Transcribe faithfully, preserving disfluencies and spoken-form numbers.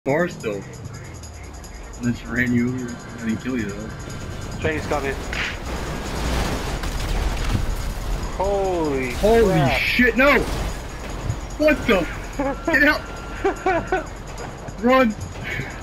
Bar still. And just ran you over. I didn't kill you though. Train's coming. Holy Holy crap. shit, no! What the? Get out! Run!